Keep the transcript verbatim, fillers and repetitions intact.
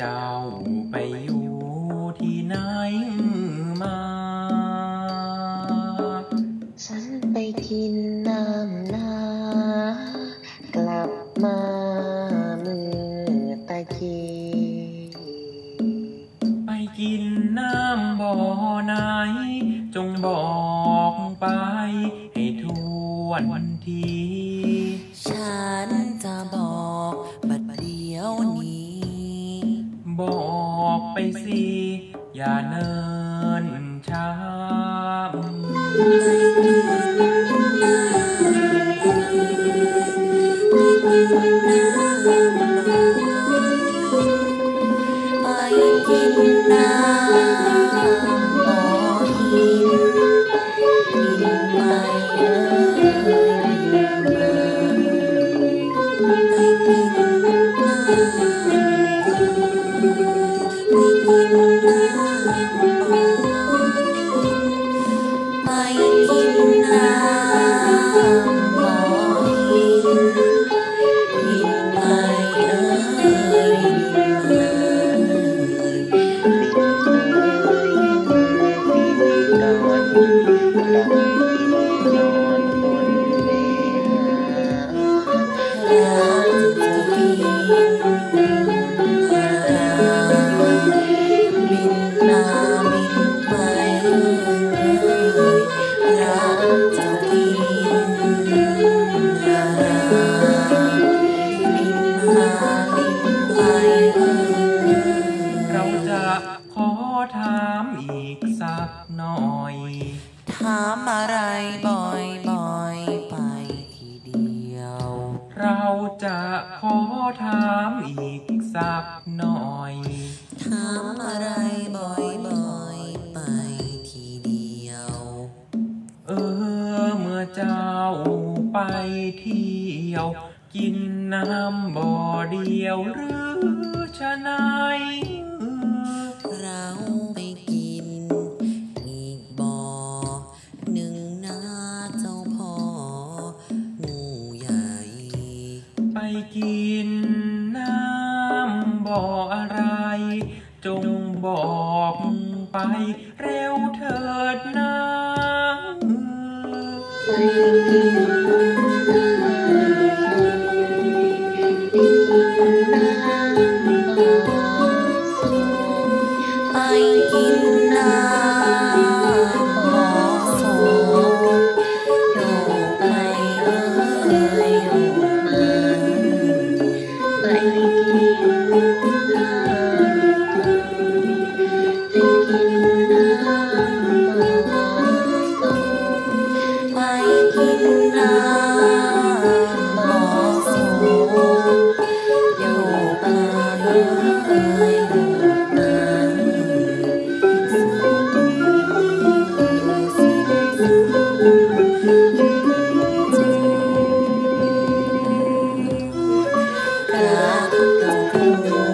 เจ้าไปอยู่ที่ไหนมาฉันไปกินน้ำนากลับมาเมื่อตะกี้ไปกินน้ำบ่อไหนจงบอกไปให้ทวนทีฉันจะบอกบัดเดียวนี้บอกไปสิอย่าเนิ่นช้าไปกินน้ำบ่อหินบินไปเอ่ยไปกินน้ำไปกินน้ำไปกินน้ำบ่อหินบินไปเอ่ยเราจะขอถามอีกสักหน่อยถามอะไรบ่อยบ่อยไปทีเดียวเราจะขอถามอีกสักหน่อยถามอะไรบ่อยบ่อยไปทีเดียวเออเมื่อเจ้าไปเที่ยวกินน้ำบ่อเดียวหรือชะไหนเราไปกินอีกบ่อหนึ่งนะเจ้าพ่องูใหญ่ไปกินน้ำบ่ออะไรจงบอกไปเร็วเถิดนะไปกินไปกินน้ำบ่อโสอยู่ไปเอ่ยอยู่มาไปกินน้ำไปกินน้ำบ่อโสไปกินน้ำบ่อโสอยู่ไปเอ่ยอยู่มารักเจ้า